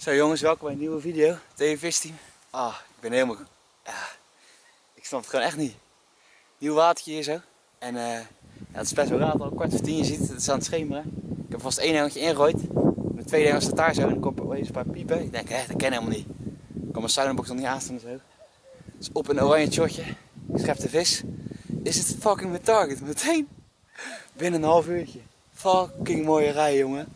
Zo jongens, welkom bij een nieuwe video. TV Visteam. Ik ben helemaal... Ja, ik snap het gewoon echt niet. Nieuw watertje hier zo. En ja, het is best wel laat, al 9:15. Je ziet het is aan het schemeren. Ik heb vast één hengel ingegooid. De tweede hengel staat daar zo en ik kom opeens een paar piepen. Ik denk, dat ken ik helemaal niet. Ik kan mijn soundbox nog niet aanstaan zo. Dus op een oranje shotje. Ik schep de vis. Is het fucking mijn target? Meteen. Binnen een half uurtje. Fucking mooie rij, jongen.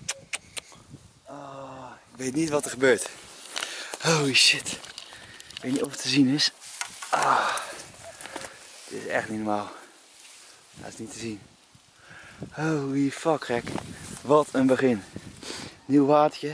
Ik weet niet wat er gebeurt. Holy shit. Ik weet niet of het te zien is. Dit is echt niet normaal. Dat is niet te zien. Holy fuck gek. Wat een begin. Nieuw watertje.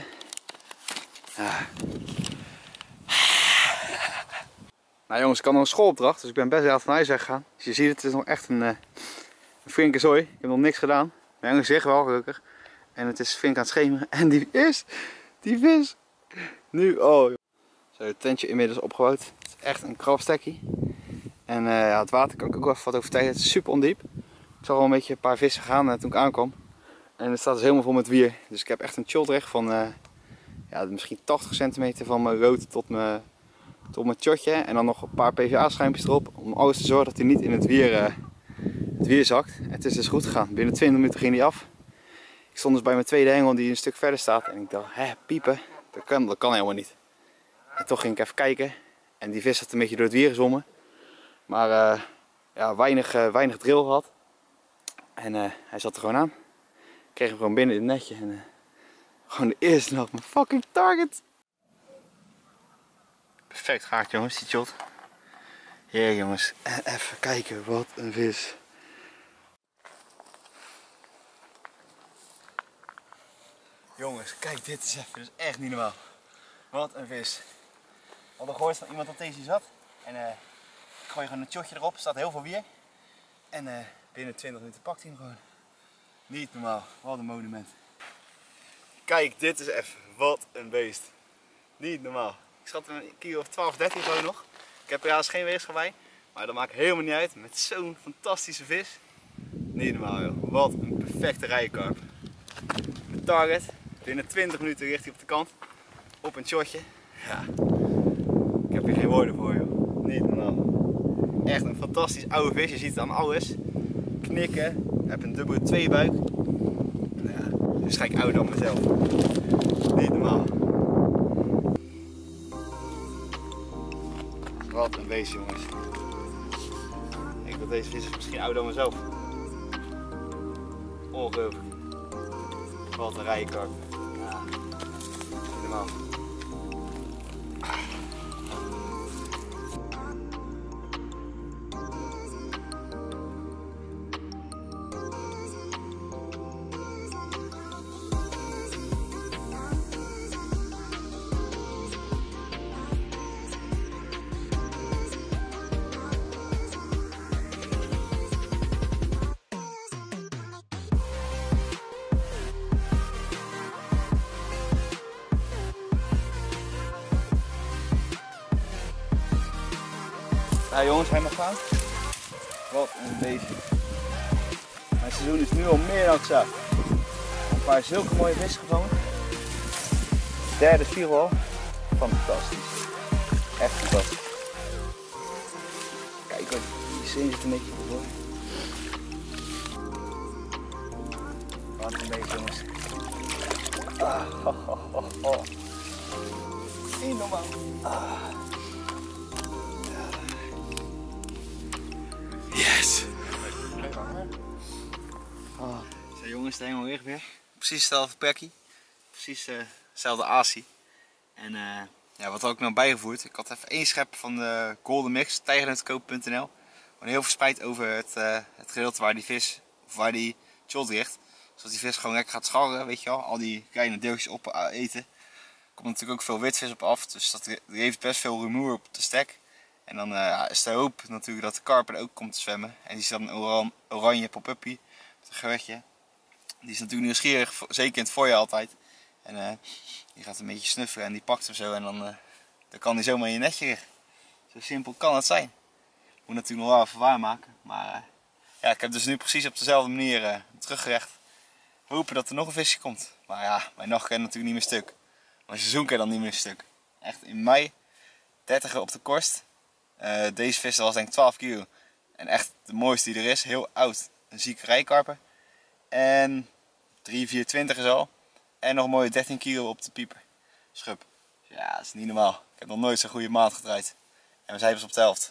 Nou jongens, ik had nog een schoolopdracht, dus ik ben best laat van huis weggegaan. Dus je ziet het is nog echt een flinke zooi. Ik heb nog niks gedaan. Mijn gezicht wel gelukkig. En het is flink aan het schemeren. En die vis. Nu, Zo, het tentje inmiddels opgebouwd. Het is echt een krabstekkie. En ja, het water kan ik ook wel even wat over vertellen. Het is super ondiep. Ik zag al een beetje een paar vissen gaan toen ik aankwam. En het staat dus helemaal vol met wier. Dus ik heb echt een chilldrecht van ja, misschien 80 centimeter van mijn rood tot mijn tjotje. En dan nog een paar PVA schuimpjes erop. Om alles te zorgen dat hij niet in het wier zakt. Het is dus goed gegaan. Binnen 20 minuten ging hij af. Ik stond dus bij mijn tweede hengel die een stuk verder staat. En ik dacht, piepen, dat kan helemaal niet. En toch ging ik even kijken. En die vis had een beetje door het wier gezwommen. Maar ja, weinig drill gehad. En hij zat er gewoon aan. Ik kreeg hem gewoon binnen in het netje. En gewoon de eerste nacht mijn fucking target. Perfect gaart jongens, die shot. Hier jongens. En even kijken, wat een vis. Jongens, kijk dit is even. Dat is echt niet normaal. Wat een vis. We hadden gehoord van iemand dat deze zat. En ik gooi gewoon een shotje erop. Er staat heel veel wier. En binnen 20 minuten pakt hij hem gewoon. Niet normaal. Wat een monument. Kijk, dit is even. Wat een beest. Niet normaal. Ik schat een kilo of 12, 13 gewoon nog. Ik heb helaas geen weegschaal bij. Maar dat maakt helemaal niet uit. Met zo'n fantastische vis. Niet normaal joh. Wat een perfecte rijenkarp. Mijn target. Binnen 20 minuten richt hij op de kant. Op een shotje. Ja. Ik heb hier geen woorden voor joh. Niet normaal. Echt een fantastisch oude vis. Je ziet het aan alles. Knikken. Ik heb een dubbele tweebuik. Ja, waarschijnlijk ouder dan mezelf. Niet normaal. Wat een beest jongens. Ik denk dat deze vis is misschien ouder dan mezelf. Ongelooflijk. Wat een rijenkarp. Ja, niet normaal. Nou jongens, hij mag gaan. Wat een beestje. Mijn seizoen is nu al meer dan gezakt. Een paar zulke mooie vissen gevangen. Derde spiegel al. Fantastisch. Echt fantastisch. Kijk hoor, die zin zit een beetje voor. Wat een beestje jongens. Niet normaal. Yes! Zo jongens, de hengel ligt weer. Precies hetzelfde plekje. Precies hetzelfde asie. En ja, wat had ik nou bijgevoerd? Ik had even één schep van de Golden Mix, tijgernetkoop.nl. Gewoon heel verspreid over het gedeelte waar die vis, of waar die shot ligt. Zodat die vis gewoon lekker gaat scharren, weet je wel. Al die kleine deeltjes op eten. Er komt natuurlijk ook veel witvis op af, dus dat heeft best veel rumoer op de stek. En dan is de hoop natuurlijk dat de karp er ook komt te zwemmen. En die is dan een oranje pop-uppie, een gerechtje. Die is natuurlijk nieuwsgierig, zeker in het voorjaar altijd. En die gaat een beetje snuffelen en die pakt hem zo en dan kan hij zomaar in je netje liggen. Zo simpel kan het zijn. Moet natuurlijk nog wel even waarmaken. Maar ja, ik heb dus nu precies op dezelfde manier teruggerecht. Hopen dat er nog een visje komt. Maar ja, mijn nacht kan natuurlijk niet meer stuk. mijn seizoen kan dan niet meer stuk. Echt in mei, 30 op de korst. Deze vis was denk ik 12 kilo. En echt de mooiste die er is, heel oud. Een zieke rijkarper. En 3,24 is al. En nog een mooie 13 kilo op de pieper. Schub. Ja, dat is niet normaal. Ik heb nog nooit zo'n goede maand gedraaid. En we zijn pas op de helft.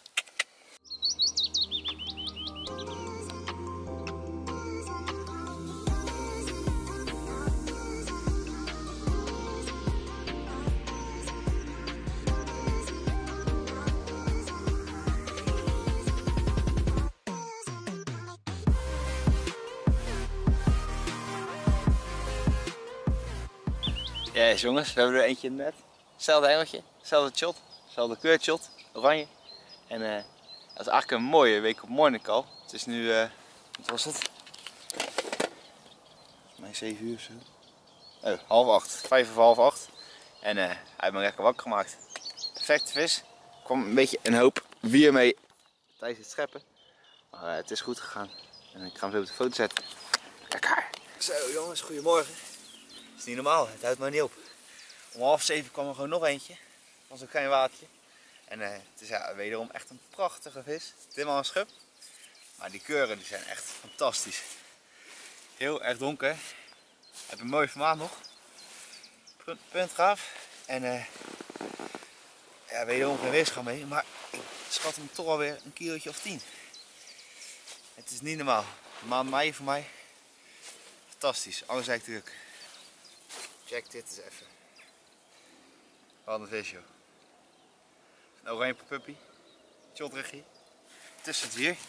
Yes jongens, we hebben er eentje in het net. Hetzelfde hengeltje, hetzelfde shot, hetzelfde kleurshot, oranje. En dat is eigenlijk een mooie week op morning call. Het is nu, wat was het? Volgens mij 7 uur of zo. Oh, 7:30, 7:45. En hij heeft me lekker wakker gemaakt. Perfecte vis. Er kwam een beetje een hoop wier mee tijdens het scheppen. Maar het is goed gegaan. En ik ga hem zo op de foto zetten. Lekker. Zo jongens, goedemorgen. Het is niet normaal, het houdt maar niet op. Om 6:30 kwam er gewoon nog eentje. Dat was ook geen watertje. En het is wederom echt een prachtige vis. Ditmaal een schub. Maar die keuren die zijn echt fantastisch. Heel erg donker. Heb een mooi formaat nog. Puntgaaf. En wederom geen weerschaal mee. Maar ik schat hem toch alweer een kilootje of 10. Het is niet normaal. De maand mei voor mij. Fantastisch. Alles eigenlijk druk. Check dit eens even. Wat een vis joh. Een oranje puppy. Tjotregie. Tussen het hier.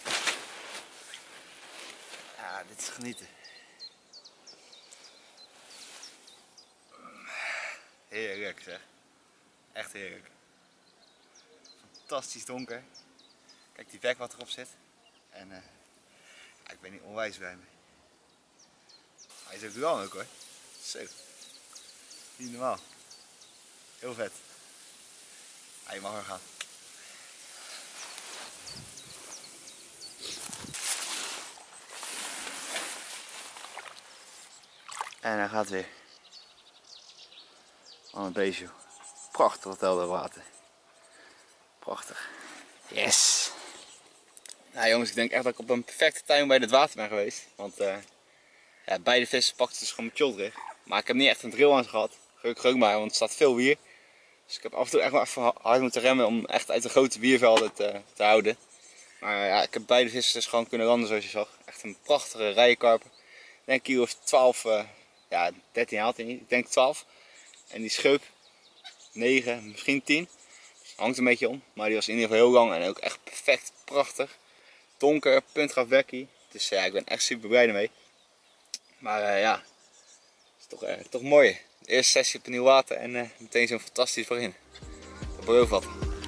Ja, dit is genieten. Heerlijk zeg. Echt heerlijk. Fantastisch donker. Kijk die vlek wat erop zit. En ja, ik ben niet onwijs blij mee. Hij is ook wel ook hoor. Zo. Niet normaal. Heel vet. Hij mag er gaan. En hij gaat weer. Wat een beestje. Prachtig wat helder water. Prachtig. Yes. Nou jongens, ik denk echt dat ik op een perfecte timing bij het water ben geweest. Want ja, beide vissen pakten dus gewoon met tjotrig. Maar ik heb niet echt een drill aan ze gehad. Gelukkig ook maar, want er staat veel wier. Dus ik heb af en toe echt wel even hard moeten remmen om echt uit de grote wiervelden te houden. Maar ja, ik heb beide vissen dus gewoon kunnen landen zoals je zag. Echt een prachtige rijenkarper. Ik denk kilo of 12, ja 13 haalt hij niet, ik denk 12. En die scheup 9, misschien 10. Dus hangt een beetje om, maar die was in ieder geval heel lang en ook echt perfect prachtig. Donker, puntgaaf bekkie. Dus ja, ik ben echt super blij ermee. Maar ja, het is toch mooi. De eerste sessie op een nieuw water en meteen zo'n fantastisch begin. Dat belooft wat.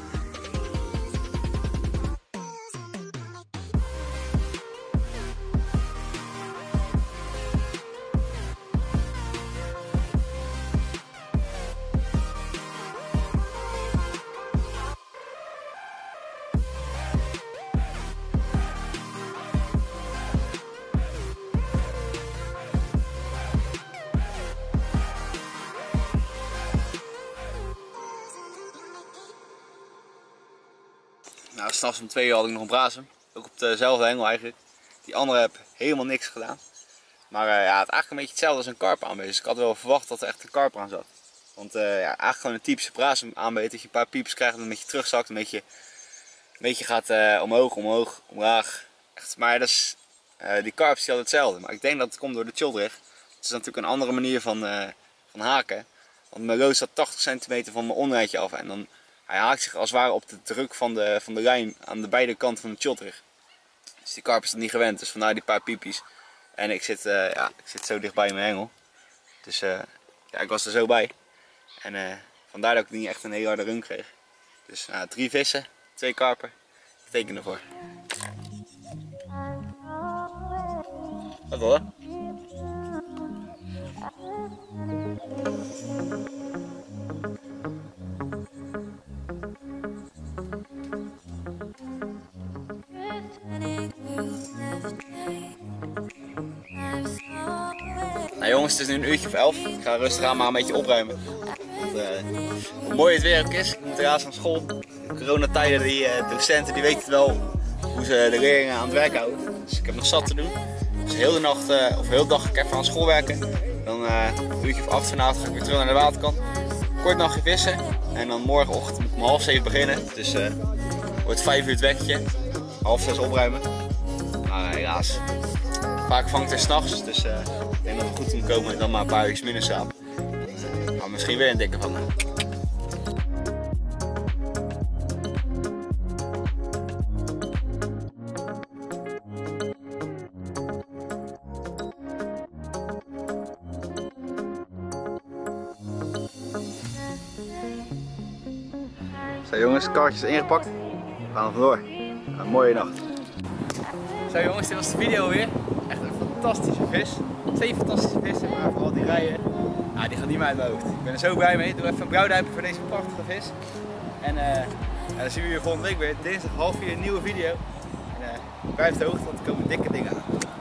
Nou, s'nachts om 2 uur had ik nog een brasem. Ook op dezelfde hengel eigenlijk. Die andere heb helemaal niks gedaan. Maar ja, het is eigenlijk een beetje hetzelfde als een karp aanbeet. Dus ik had wel verwacht dat er echt een karp aan zat. Want ja, eigenlijk gewoon een typische brasem aanbeet. Dat je een paar piepers krijgt en een beetje terugzakt. Een beetje gaat omhoog, omlaag. Echt, maar dat is, die karp is altijd hetzelfde. Maar ik denk dat het komt door de tjotrig. Het is natuurlijk een andere manier van haken. Want mijn lood staat 80 centimeter van mijn ondereindje af. En dan hij haakt zich als het ware op de druk van de lijn aan de beide kanten van de tjotrig. Dus die karp is dat niet gewend, dus vandaar die paar piepjes. En ik zit zo dicht bij mijn hengel. Dus ja, ik was er zo bij. En vandaar dat ik niet echt een hele harde run kreeg. Dus 3 vissen, 2 karper. Ik teken ervoor. Wat hoor? Nou jongens, het is nu een uurtje of 11. Ik ga rustig aan maar een beetje opruimen. hoe mooi het weer ook is. Ik moet helaas naar school. Coronatijden, die docenten die weten wel hoe ze de leerlingen aan het werk houden. Dus ik heb nog zat te doen. Dus heel de nacht of heel de dag ga ik even aan school werken. Dan een uurtje of 8 vanavond ga ik weer terug naar de waterkant. Kort nachtje vissen. En dan morgenochtend moet ik om 5:30 beginnen. Dus wordt 5 uur het wekje. 5:30 opruimen. Maar helaas. Vaak vang ik er 's nachts. Dus ik denk dat we goed doen komen en dan maar een paar uur minder slapen. Maar misschien weer een dikke van. Zo jongens, kaartjes ingepakt. We gaan er vandoor. Een mooie nacht. Zo jongens, dit was de video weer. Echt een fantastische vis. 2 fantastische vissen, maar vooral die rijen. Ja, die gaan niet meer uit mijn hoofd. Ik ben er zo blij mee. Doe even een blauwduimpje voor deze prachtige vis. En dan zien we je volgende week weer. Dinsdag 3:30 een nieuwe video. En blijf op de hoogte, want er komen dikke dingen aan.